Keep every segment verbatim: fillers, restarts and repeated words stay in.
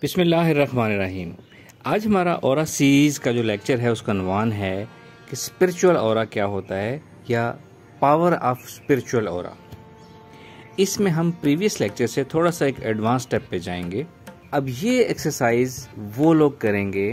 बिस्मिल्लाहिर्रहमानिर्रहीम। आज हमारा ऑरा सीरीज़ का जो लेक्चर है उसका अनवान है कि स्पिरिचुअल ऑरा क्या होता है या पावर ऑफ स्पिरिचुअल ऑरा। इसमें हम प्रीवियस लेक्चर से थोड़ा सा एक एडवांस स्टेप पे जाएंगे। अब ये एक्सरसाइज वो लोग करेंगे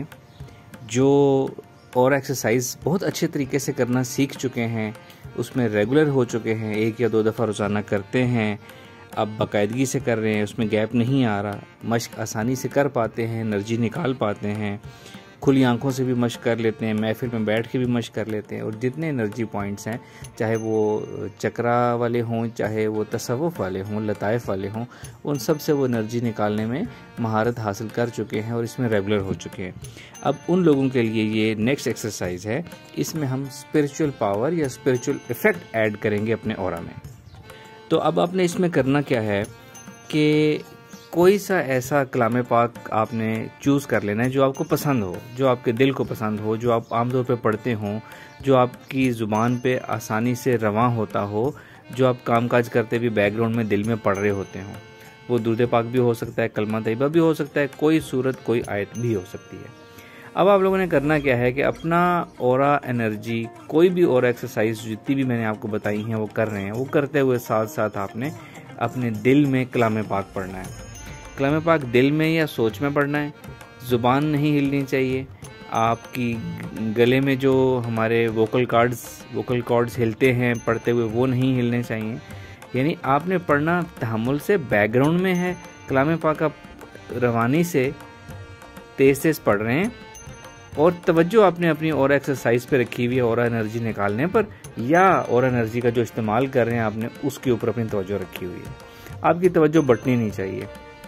जो ऑरा एक्सरसाइज बहुत अच्छे तरीके से करना सीख चुके हैं, उसमें रेगुलर हो चुके हैं, एक या दो दफ़ा रोज़ाना करते हैं, अब बाकायदगी से कर रहे हैं, उसमें गैप नहीं आ रहा, मश्क आसानी से कर पाते हैं, एनर्जी निकाल पाते हैं, खुली आंखों से भी मश्क कर लेते हैं, महफिल में बैठ के भी मश्क कर लेते हैं। और जितने एनर्जी पॉइंट्स हैं, चाहे वो चक्रा वाले हों, चाहे वो तसव्वुफ़ वाले हों, लताइफ वाले हों, उन सब से वो एनर्जी निकालने में महारत हासिल कर चुके हैं और इसमें रेगुलर हो चुके हैं। अब उन लोगों के लिए ये नेक्स्ट एक्सरसाइज है, इसमें हम स्पिरिचुअल पावर या स्पिरिचुअल इफ़ेक्ट ऐड करेंगे अपने ऑरा में। तो अब आपने इसमें करना क्या है कि कोई सा ऐसा कलाम पाक आपने चूज़ कर लेना है जो आपको पसंद हो, जो आपके दिल को पसंद हो, जो आप आमतौर पे पढ़ते हों, जो आपकी ज़ुबान पे आसानी से रवां होता हो, जो आप कामकाज करते भी बैकग्राउंड में दिल में पढ़ रहे होते हों। वो दुरूद पाक भी हो सकता है, कलमा तैयबा भी हो सकता है, कोई सूरत कोई आयत भी हो सकती है। अब आप लोगों ने करना क्या है कि अपना ऑरा एनर्जी, कोई भी ऑरा एक्सरसाइज जितनी भी मैंने आपको बताई हैं वो कर रहे हैं, वो करते हुए साथ साथ आपने अपने दिल में कलाम पाक पढ़ना है। कलाम पाक दिल में या सोच में पढ़ना है, ज़ुबान नहीं हिलनी चाहिए। आपकी गले में जो हमारे वोकल कॉर्ड्स वोकल कॉर्ड्स हिलते हैं पढ़ते हुए, वो नहीं हिलने चाहिए। यानी आपने पढ़ना तहम्मुल से, बैकग्राउंड में है, कलाम पाक आप रवानी से तेज़ तेज़ पढ़ रहे हैं और तवज्जो आपने अपनी ऑरा एक्सरसाइज पे रखी हुई है, ऑरा एनर्जी निकालने पर, या ऑरा एनर्जी का जो इस्तेमाल कर रहे हैं आपने उसके ऊपर अपनी तवज्जो रखी हुई है। आपकी तवज्जो बटनी नहीं चाहिए।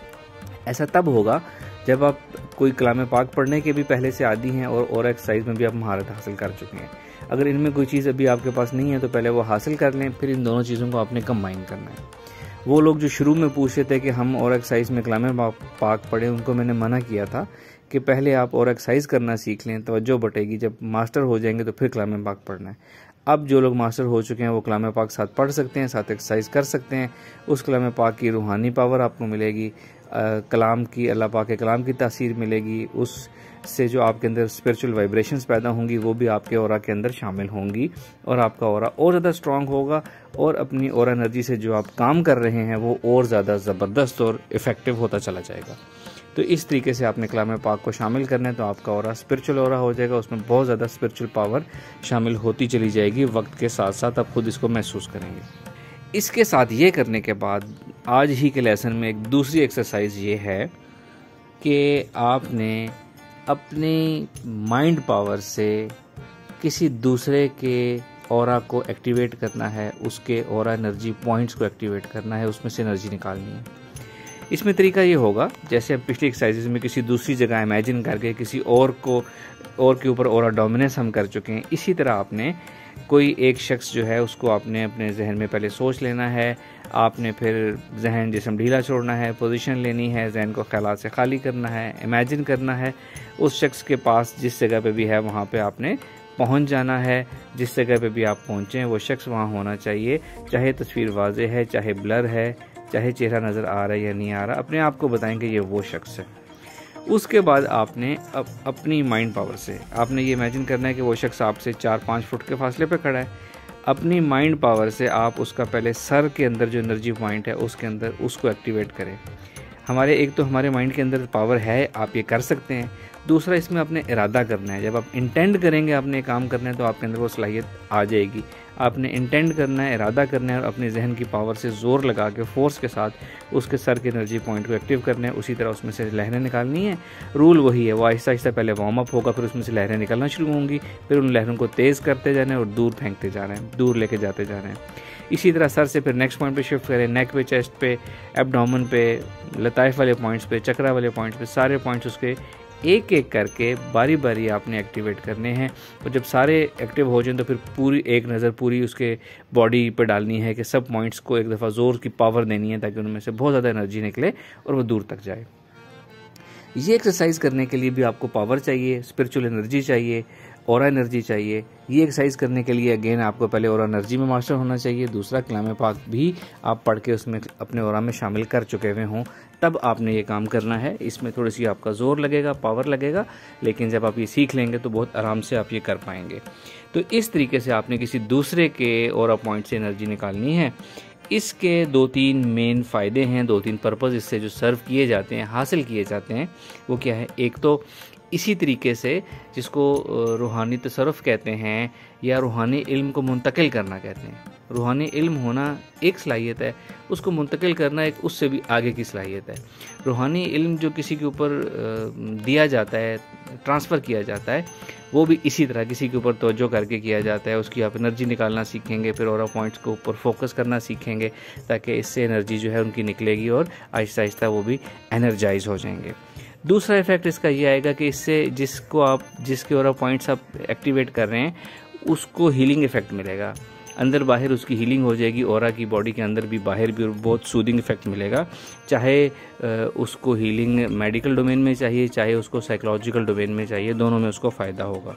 ऐसा तब होगा जब आप कोई कलाम पाक पढ़ने के भी पहले से आदी हैं और ऑरा एक्सरसाइज में भी आप महारत हासिल कर चुके हैं। अगर इनमें कोई चीज़ अभी आपके पास नहीं है तो पहले वो हासिल कर लें, फिर इन दोनों चीज़ों को आपने कंबाइन करना है। वो लोग जो शुरू में पूछ रहे थे कि हम ऑरा एक्सरसाइज में कलाम पाक पढ़ें, उनको मैंने मना किया था कि पहले आप और एक्सरसाइज करना सीख लें, तवज्जो बटेगी, जब मास्टर हो जाएंगे तो फिर कलाम पाक पढ़ना है। अब जो लोग मास्टर हो चुके हैं वो कलाम पाक साथ पढ़ सकते हैं, साथ एक्सरसाइज कर सकते हैं। उस कलाम पाक की रूहानी पावर आपको मिलेगी, कलाम की, अल्लाह पाक के कलाम की तासीर मिलेगी, उससे जो आपके अंदर स्पिरिचुअल वाइब्रेशंस पैदा होंगी वो भी आपके ऑरा के अंदर शामिल होंगी और आपका ऑरा और ज़्यादा स्ट्रांग होगा और अपनी ऑरा एनर्जी से जो आप काम कर रहे हैं वो और ज़्यादा ज़बरदस्त और इफ़ेक्टिव होता चला जाएगा। तो इस तरीके से आपने कलाम पाक को शामिल करना है तो आपका ऑरा स्पिरिचुअल ऑरा हो जाएगा, उसमें बहुत ज़्यादा स्पिरिचुअल पावर शामिल होती चली जाएगी। वक्त के साथ साथ आप खुद इसको महसूस करेंगे। इसके साथ ये करने के बाद आज ही के लेसन में एक दूसरी एक्सरसाइज ये है कि आपने अपनी माइंड पावर से किसी दूसरे के ऑरा को एक्टिवेट करना है, उसके ऑरा एनर्जी पॉइंट्स को एक्टिवेट करना है, उसमें से एनर्जी निकालनी है। इसमें तरीका ये होगा, जैसे अब पिछली एक्सरसाइजेज में किसी दूसरी जगह इमेजिन करके किसी और को और के ऊपर ऑरा डोमिनेंस हम कर चुके हैं, इसी तरह आपने कोई एक शख्स जो है उसको आपने अपने जहन में पहले सोच लेना है। आपने फिर जहन जिस्म ढीला छोड़ना है, पोजीशन लेनी है, जहन को ख्यालात से खाली करना है, इमेजिन करना है उस शख्स के पास जिस जगह पे भी है वहाँ पे आपने पहुँच जाना है। जिस जगह पे भी आप पहुँचें वो शख्स वहाँ होना चाहिए, चाहे तस्वीर वाज़े है, चाहे ब्लर है, चाहे चेहरा नज़र आ रहा है या नहीं आ रहा, अपने आप को बताएंगे ये वो शख्स है। उसके बाद आपने अप, अपनी माइंड पावर से आपने ये इमेजिन करना है कि वो शख्स आपसे चार पाँच फुट के फासले पे खड़ा है। अपनी माइंड पावर से आप उसका पहले सर के अंदर जो एनर्जी पॉइंट है उसके अंदर उसको एक्टिवेट करें। हमारे एक तो हमारे माइंड के अंदर पावर है, आप ये कर सकते हैं। दूसरा, इसमें अपने इरादा करना है। जब आप इंटेंड करेंगे आपने काम करना है तो आपके अंदर वो सलाहियत आ जाएगी। आपने इंटेंड करना है, इरादा करना है और अपने जहन की पावर से ज़ोर लगा के फोर्स के साथ उसके सर के एनर्जी पॉइंट को एक्टिव करना है। उसी तरह उसमें से लहरें निकालनी है। रूल वही है, वो आहिस्ता आहिस्ता पहले वार्म अप होगा, फिर उसमें से लहरें निकलना शुरू होंगी, फिर उन लहरों को तेज़ करते जाना है और दूर फेंकते जा रहे हैं, दूर लेके जाते जा रहे हैं। इसी तरह सर से फिर नेक्स्ट पॉइंट पे शिफ्ट करें, नेक पे, चेस्ट पे, एब्डोमेन पे, लताइफ वाले पॉइंट्स पे, चक्रा वाले पॉइंट्स पे, सारे पॉइंट्स उसके एक एक करके बारी बारी आपने एक्टिवेट करने हैं। और जब सारे एक्टिव हो जाएं तो फिर पूरी एक नज़र पूरी उसके बॉडी पर डालनी है कि सब पॉइंट्स को एक दफ़ा ज़ोर की पावर देनी है ताकि उनमें से बहुत ज़्यादा एनर्जी निकले और वो दूर तक जाए। ये एक्सरसाइज करने के लिए भी आपको पावर चाहिए, स्पिरिचुअल एनर्जी चाहिए, ऑरा एनर्जी चाहिए। ये एक्सरसाइज करने के लिए अगेन आपको पहले ऑरा एनर्जी में मास्टर होना चाहिए, दूसरा कलाम पाक भी आप पढ़ के उसमें अपने ऑरा में शामिल कर चुके हुए हों, तब आपने ये काम करना है। इसमें थोड़ी सी आपका जोर लगेगा, पावर लगेगा, लेकिन जब आप ये सीख लेंगे तो बहुत आराम से आप ये कर पाएंगे। तो इस तरीके से आपने किसी दूसरे के ऑरा पॉइंट से एनर्जी निकालनी है। इसके दो तीन मेन फ़ायदे हैं, दो तीन पर्पज़ इससे जो सर्व किए जाते हैं, हासिल किए जाते हैं, वो क्या है। एक तो इसी तरीके से जिसको रूहानी तसर्रुफ़ कहते हैं या रूहानी इल्म को मुंतकिल करना कहते हैं। रूहानी इल्म होना एक सलाहियत है, उसको मुंतकिल करना एक उससे भी आगे की सलाहियत है। रूहानी इल्म जो किसी के ऊपर दिया जाता है, ट्रांसफ़र किया जाता है, वो भी इसी तरह किसी के ऊपर तवज्जो करके किया जाता है। उसकी आप एनर्जी निकालना सीखेंगे, फिर ऑरा पॉइंट्स के ऊपर फोकस करना सीखेंगे, ताकि इससे एनर्जी जो है उनकी निकलेगी और आहिस्ता आहिस्ता वो भी एनर्जाइज हो जाएंगे। दूसरा इफेक्ट इसका ये आएगा कि इससे जिसको आप जिसके ऑरा पॉइंट्स आप एक्टिवेट कर रहे हैं उसको हीलिंग इफेक्ट मिलेगा, अंदर बाहर उसकी हीलिंग हो जाएगी। ऑरा की बॉडी के अंदर भी बाहर भी बहुत सूदिंग इफेक्ट मिलेगा, चाहे उसको हीलिंग मेडिकल डोमेन में चाहिए, चाहे उसको साइकोलॉजिकल डोमेन में चाहिए, दोनों में उसको फ़ायदा होगा।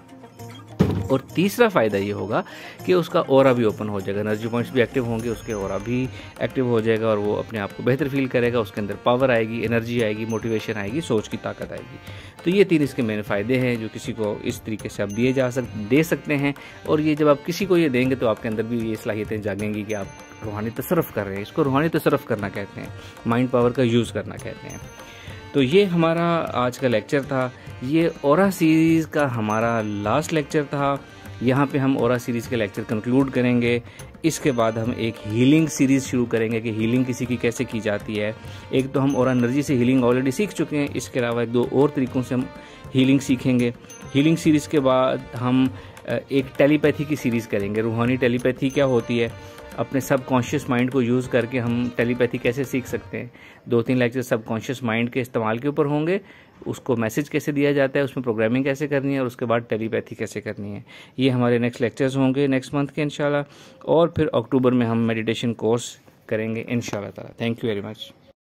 और तीसरा फ़ायदा ये होगा कि उसका ऑरा भी ओपन हो जाएगा, एनर्जी पॉइंट्स भी एक्टिव होंगे, उसके ऑरा भी एक्टिव हो जाएगा और वो अपने आप को बेहतर फील करेगा। उसके अंदर पावर आएगी, एनर्जी आएगी, मोटिवेशन आएगी, सोच की ताकत आएगी। तो ये तीन इसके मेन फ़ायदे हैं जो किसी को इस तरीके से आप दिए जा सक दे सकते हैं। और ये जब आप किसी को ये देंगे तो आपके अंदर भी ये सलाहियतें जागेंगी कि आप रूहानी तसर्रुफ़ कर रहे हैं। इसको रूहानी तसर्रुफ़ करना कहते हैं, माइंड पावर का यूज़ करना कहते हैं। तो ये हमारा आज का लेक्चर था। ये ऑरा सीरीज़ का हमारा लास्ट लेक्चर था। यहाँ पे हम ऑरा सीरीज़ के लेक्चर कंक्लूड करेंगे। इसके बाद हम एक हीलिंग सीरीज़ शुरू करेंगे कि हीलिंग किसी की कैसे की जाती है। एक तो हम ऑरा एनर्जी से हीलिंग ऑलरेडी सीख चुके हैं, इसके अलावा एक दो और तरीक़ों से हम हीलिंग सीखेंगे। हीलिंग सीरीज़ के बाद हम एक टेलीपैथी की सीरीज़ करेंगे। रूहानी टेलीपैथी क्या होती है, अपने सब कॉन्शियस माइंड को यूज़ करके हम टेलीपैथी कैसे सीख सकते हैं। दो तीन लेक्चर सब कॉन्शियस माइंड के इस्तेमाल के ऊपर होंगे, उसको मैसेज कैसे दिया जाता है, उसमें प्रोग्रामिंग कैसे करनी है और उसके बाद टेलीपैथी कैसे करनी है। ये हमारे नेक्स्ट लेक्चर्स होंगे नेक्स्ट मंथ के इंशाल्लाह। और फिर अक्टूबर में हम मेडिटेशन कोर्स करेंगे इंशाल्लाह ताला। Thank you very much.